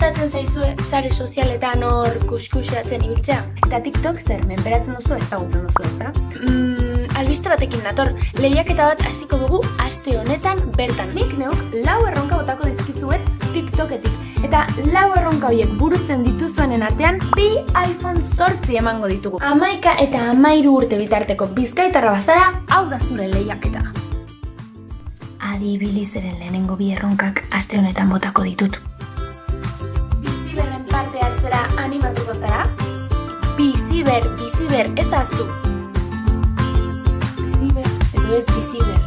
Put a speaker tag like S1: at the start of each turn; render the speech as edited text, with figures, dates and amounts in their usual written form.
S1: gustatzen zaizue sare sozialetan hor kuskuseatzen ibiltzea? Eta TikTok zer, menperatzen duzu ezagutzen duzu, ezta? Albiste batekin nator, lehiaketa bat hasiko dugu aste honetan bertan. Nik neuk 4 erronka botako dizkizuet TikToketik. Eta 4 erronka horiek burutzen dituzuenen artean 2 iPhone 8 emango ditugu. 11 eta 13 urte bitarteko bizkaitarra bazara, hau da zure lehiaketa. Adi Bilizeren lehenengo 2 erronkak aste honetan botako ditut. Biziberren parte hartzera animatuko zara? Biziber, ez ahaztu. Biziber edo ez biziber.